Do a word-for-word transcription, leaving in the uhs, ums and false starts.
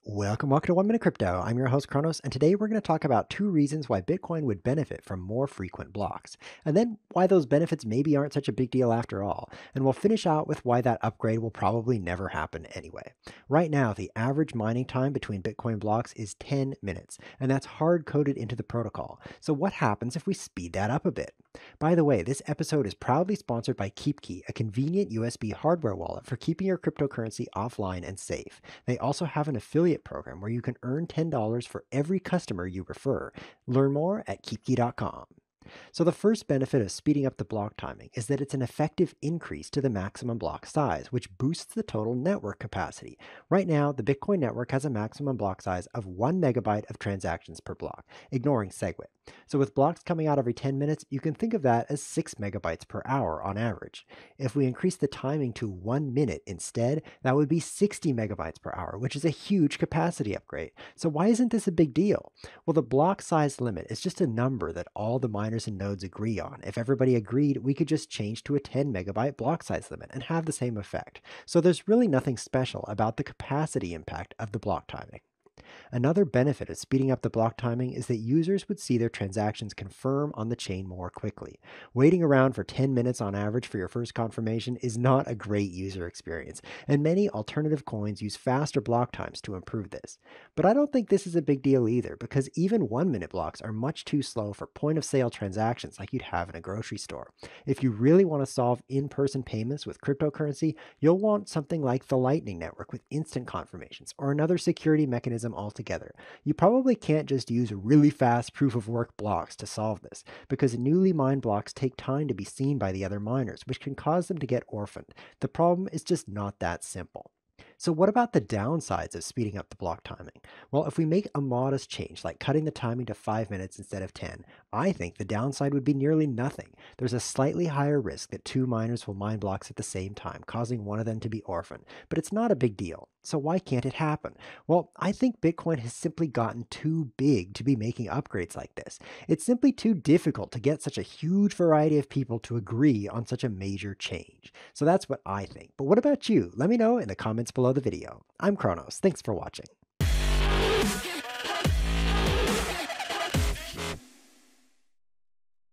Welcome, welcome to One Minute Crypto. I'm your host, Kronos, and today we're going to talk about two reasons why Bitcoin would benefit from more frequent blocks, and then why those benefits maybe aren't such a big deal after all. And we'll finish out with why that upgrade will probably never happen anyway. Right now, the average mining time between Bitcoin blocks is ten minutes, and that's hard coded into the protocol. So, what happens if we speed that up a bit? By the way, this episode is proudly sponsored by KeepKey, a convenient U S B hardware wallet for keeping your cryptocurrency offline and safe. They also have an affiliate program where you can earn ten dollars for every customer you refer. Learn more at keepkey dot com. So, the first benefit of speeding up the block timing is that it's an effective increase to the maximum block size, which boosts the total network capacity. Right now, the Bitcoin network has a maximum block size of one megabyte of transactions per block, ignoring SegWit. So, with blocks coming out every ten minutes, you can think of that as six megabytes per hour on average. If we increase the timing to one minute instead, that would be sixty megabytes per hour, which is a huge capacity upgrade. So, why isn't this a big deal? Well, the block size limit is just a number that all the miners and nodes agree on. If everybody agreed, we could just change to a ten megabyte block size limit and have the same effect. So there's really nothing special about the capacity impact of the block timing. Another benefit of speeding up the block timing is that users would see their transactions confirm on the chain more quickly. Waiting around for ten minutes on average for your first confirmation is not a great user experience, and many alternative coins use faster block times to improve this. But I don't think this is a big deal either, because even one minute blocks are much too slow for point of sale transactions like you'd have in a grocery store. If you really want to solve in person payments with cryptocurrency, you'll want something like the Lightning Network with instant confirmations, or another security mechanism altogether. You probably can't just use really fast proof of work blocks to solve this, because newly mined blocks take time to be seen by the other miners, which can cause them to get orphaned. The problem is just not that simple. So, what about the downsides of speeding up the block timing? Well, if we make a modest change, like cutting the timing to five minutes instead of ten, I think the downside would be nearly nothing. There's a slightly higher risk that two miners will mine blocks at the same time, causing one of them to be orphaned, but it's not a big deal. So, why can't it happen? Well, I think Bitcoin has simply gotten too big to be making upgrades like this. It's simply too difficult to get such a huge variety of people to agree on such a major change. So, that's what I think. But what about you? Let me know in the comments below the video. I'm Kronos. Thanks for watching.